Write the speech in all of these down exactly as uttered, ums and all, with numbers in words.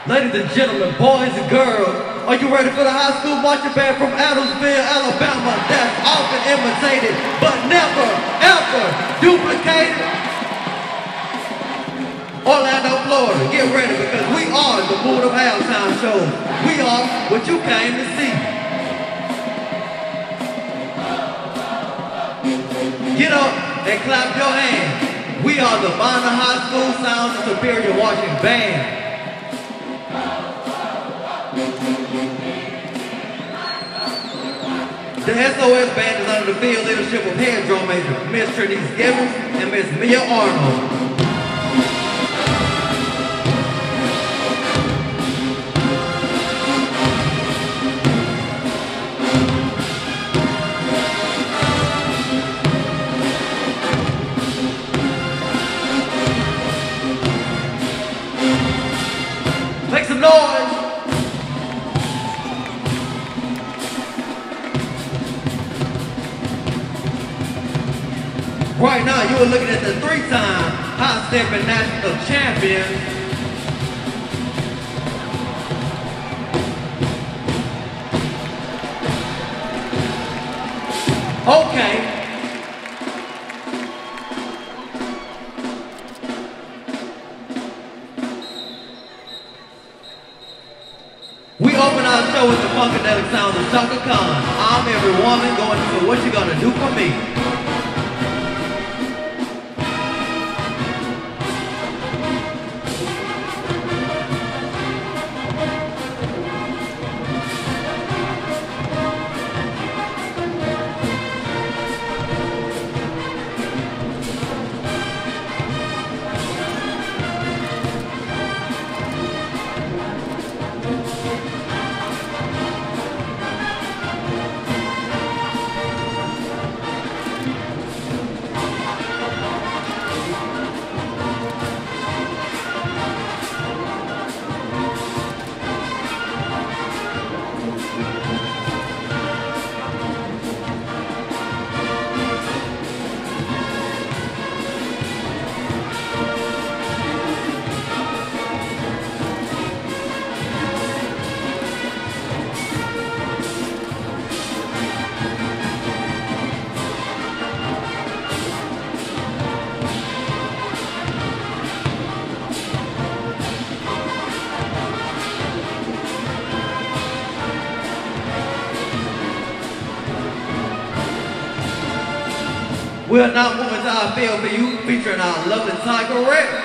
Ladies and gentlemen, boys and girls, are you ready for the high school marching band from Adamsville, Alabama? That's often imitated, but never, ever duplicated. Orlando, Florida, get ready because we are the mood of halftime shows. We are what you came to see. Get up and clap your hands. We are the Bonner High School Sounds and Superior Marching Band. The S O S Band is under the field leadership of head drum major Miss Trinise Givens and Miss Mia Arnold. Make some noise! Right now, you are looking at the three-time high-stepping national champion, okay. We open our show with the funkadelic sounds of Chaka Khan. I'm every woman going to what you gonna do for me. We are now moving to our field for you, featuring our lovely Tiger Rex.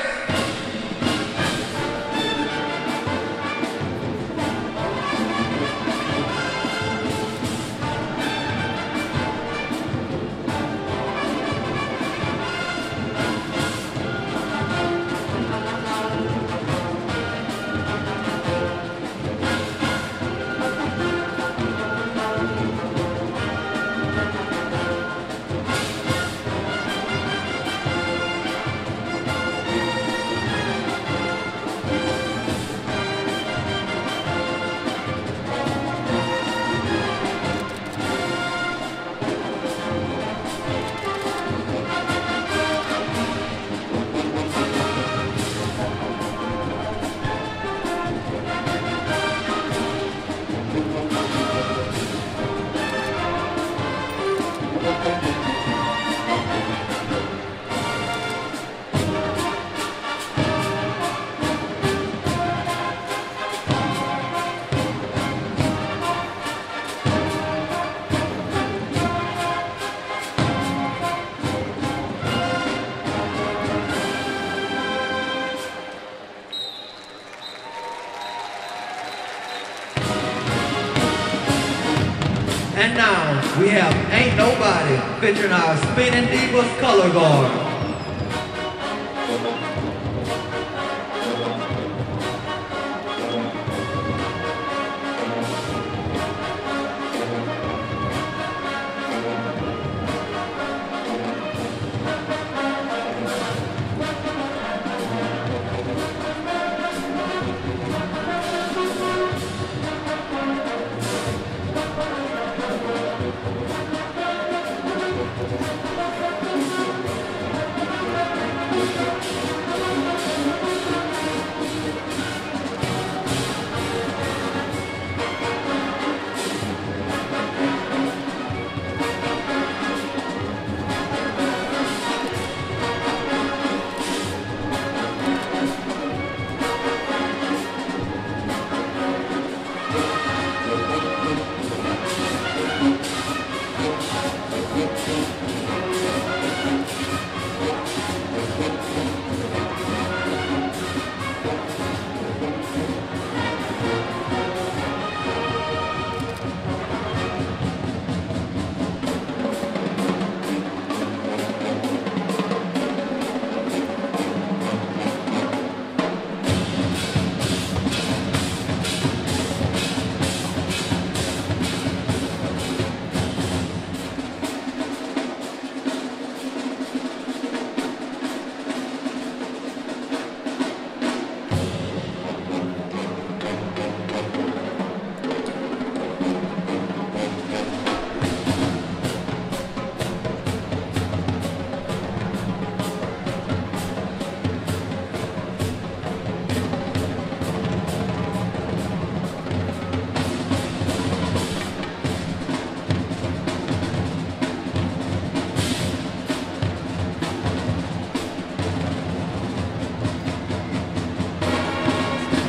And now, we have Ain't Nobody, featuring our Spinning Divas Color Guard.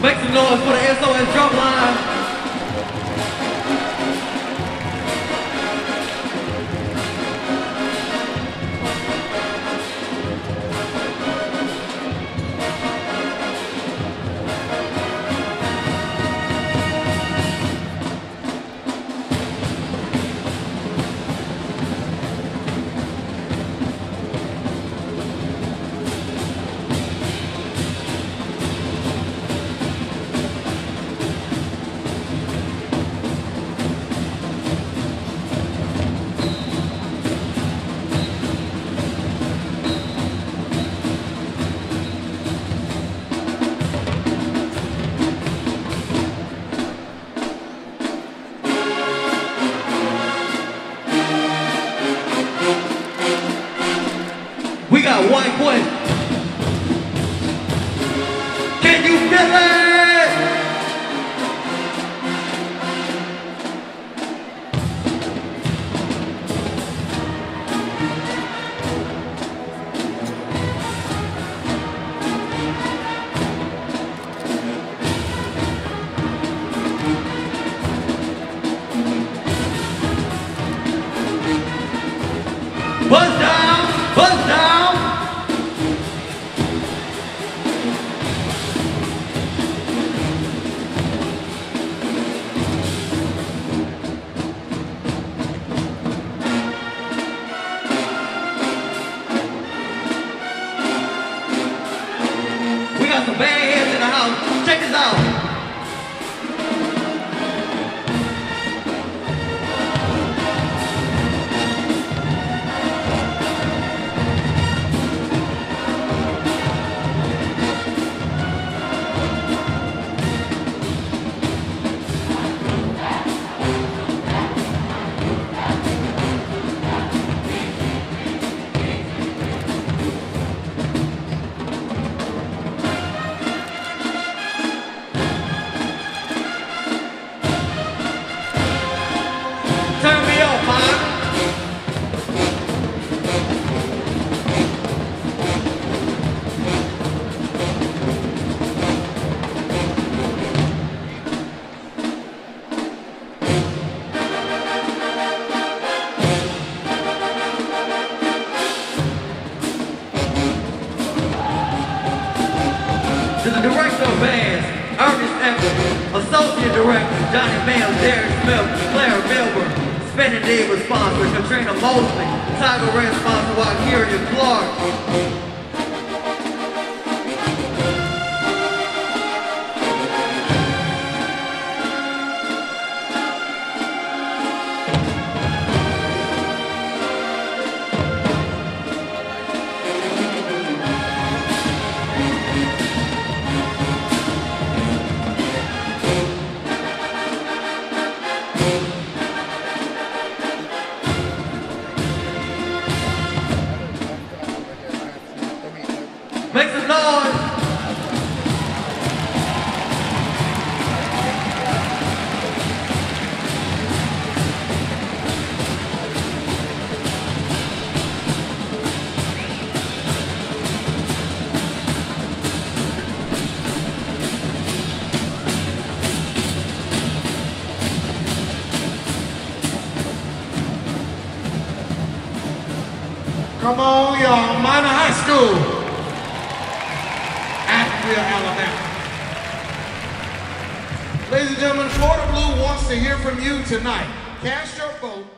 Make some noise for the S O S drum line. We got one question. Can you feel it? Buzz down, buzz down. We got some bad heads in the house. Check this out. Turn me up, man. To the director of bands, Ernest Eckler, Associate Director, Johnny Bell, Derek Smith, Claire Milburn, Spinning Diva sponsor, Katrina Mosley, Tiger Red sponsor, Wakiri Clark. Make some noise! Come on, y'all. Minor High School. Alabama. Ladies and gentlemen, Florida Blue wants to hear from you tonight. Cast your vote.